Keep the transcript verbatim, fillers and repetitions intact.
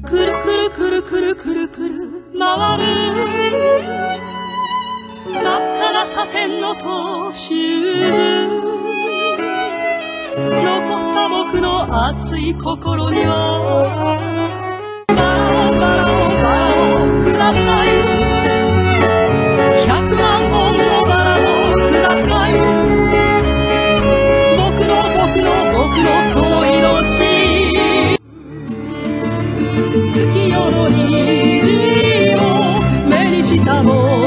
くるくるくるくるくるくる回る真っ赤なサテンのトーシューズ残った僕の熱い心にはバラをバラをバラをください百万本のバラをください僕の僕の僕のこの命月夜の虹を目にしたも